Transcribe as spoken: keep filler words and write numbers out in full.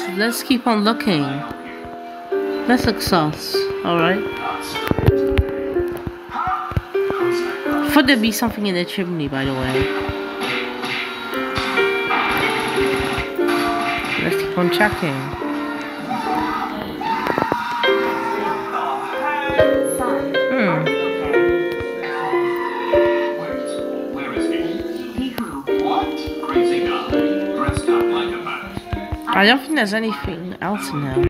let's keep on looking. Let's look sus. Alright. Thought there'd be something in the chimney, by the way. Let's keep on checking. Hmm. I don't think there's anything else in there.